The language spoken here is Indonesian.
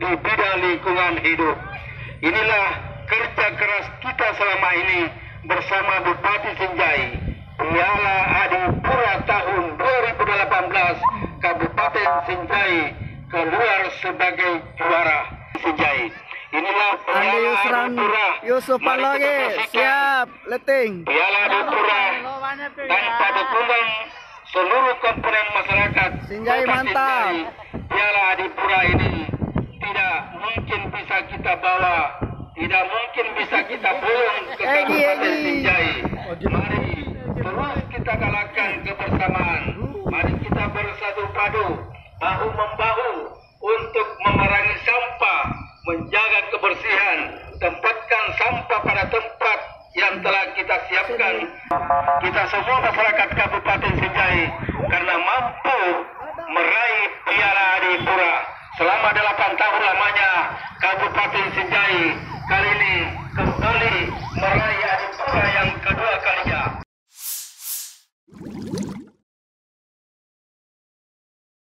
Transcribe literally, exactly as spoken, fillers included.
di bidang lingkungan hidup. Inilah kerja keras kita selama ini bersama Bupati Sinjai. Piala Adipura tahun dua ribu delapan belas, Kabupaten Sinjai keluar sebagai juara Sinjai. Inilah Andi Piala Adipura. Yusuf Paloge, siap, leting. Piala Adipura tanpa dukungan seluruh komponen masyarakat Sinjai mantap. Piala Adipura ini tidak mungkin bisa kita bawa, tidak mungkin bisa kita pulang ke Kabupaten Sinjai. Mari terus kita galakkan kebersamaan. Mari kita bersatu padu, bahu membahu untuk memerangi sampah, menjaga kebersihan, tempatkan sampah pada tempat yang telah kita siapkan. Kita semua masyarakat Kabupaten Sinjai karena mampu meraih Piala Adipura selama delapan tahun lamanya Kabupaten Sinjai